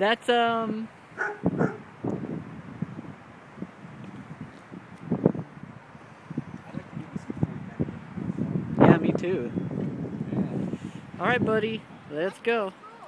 That's yeah, me too. All right, buddy, let's go.